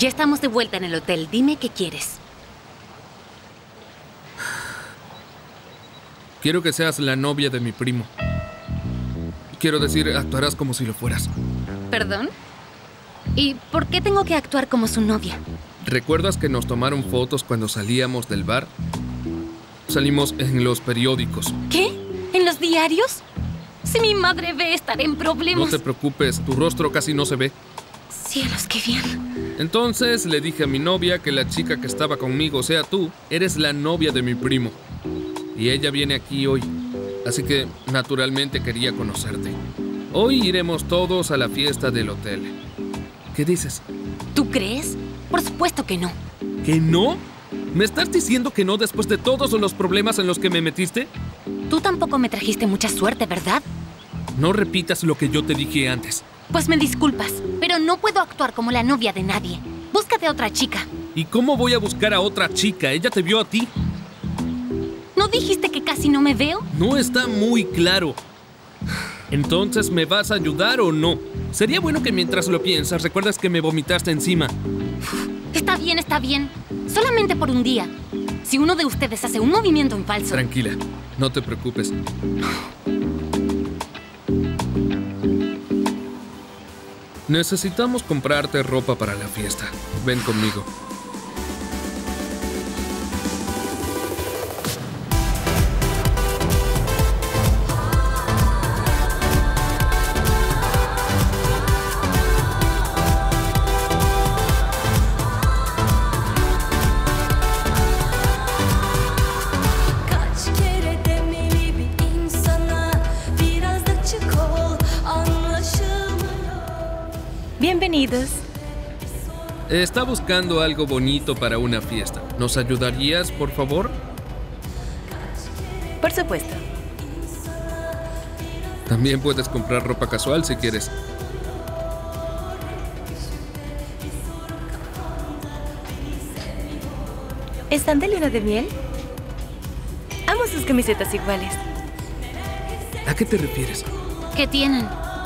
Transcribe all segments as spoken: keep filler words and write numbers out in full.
Ya estamos de vuelta en el hotel. Dime qué quieres. Quiero que seas la novia de mi primo. Quiero decir, actuarás como si lo fueras. ¿Perdón? ¿Y por qué tengo que actuar como su novia? ¿Recuerdas que nos tomaron fotos cuando salíamos del bar? Salimos en los periódicos. ¿Qué? ¿En los diarios? Si mi madre ve, estaré en problemas. No te preocupes, tu rostro casi no se ve. Cielos, qué bien. Entonces le dije a mi novia que la chica que estaba conmigo, o sea tú, eres la novia de mi primo. Y ella viene aquí hoy. Así que, naturalmente, quería conocerte. Hoy iremos todos a la fiesta del hotel. ¿Qué dices? ¿Tú crees? Por supuesto que no. ¿Que no? ¿Me estás diciendo que no después de todos los problemas en los que me metiste? Tú tampoco me trajiste mucha suerte, ¿verdad? No repitas lo que yo te dije antes. Pues me disculpas, pero no puedo actuar como la novia de nadie. Búscate a otra chica. ¿Y cómo voy a buscar a otra chica? Ella te vio a ti. ¿No dijiste que casi no me veo? No está muy claro. Entonces, ¿me vas a ayudar o no? Sería bueno que mientras lo piensas, recuerdas que me vomitaste encima. Está bien, está bien. Solamente por un día. Si uno de ustedes hace un movimiento en falso... Tranquila, no te preocupes. Necesitamos comprarte ropa para la fiesta. Ven conmigo. Bienvenidos. Está buscando algo bonito para una fiesta. ¿Nos ayudarías, por favor? Por supuesto. También puedes comprar ropa casual si quieres. ¿Están de luna de miel? Amo sus camisetas iguales. ¿A qué te refieres? ¿Qué tienen?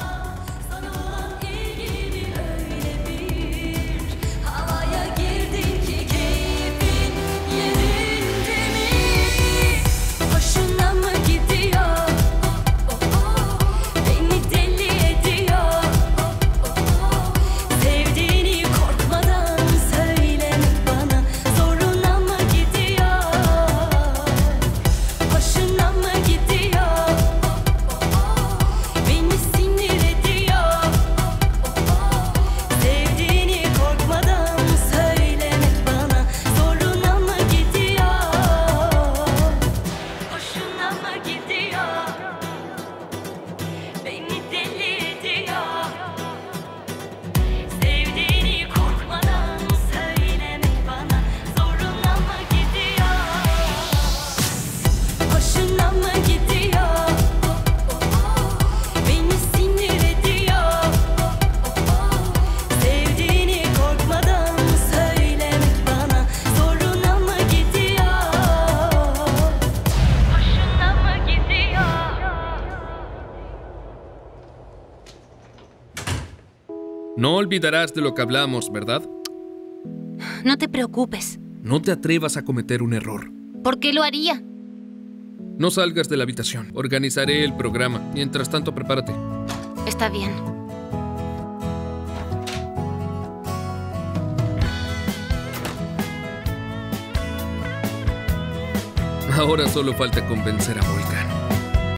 No olvidarás de lo que hablamos, ¿verdad? No te preocupes. No te atrevas a cometer un error. ¿Por qué lo haría? No salgas de la habitación. Organizaré el programa. Mientras tanto, prepárate. Está bien. Ahora solo falta convencer a Volkan.